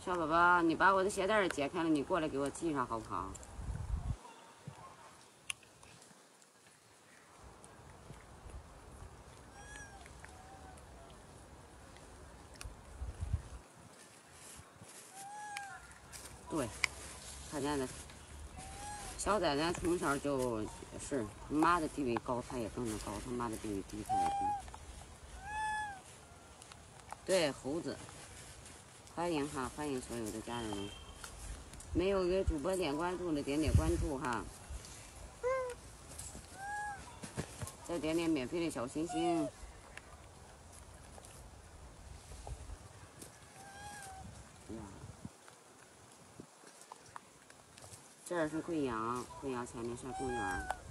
小宝宝，你把我的鞋带解开了，你过来给我系上好不好？对，看见了。小崽崽从小就是妈的地位高，他也跟着高；他妈的地位低，他也低。对，猴子，欢迎哈，欢迎所有的家人们。没有给主播点关注的，点点关注哈。再点点免费的小心心。这儿是贵阳，贵阳前面是公园。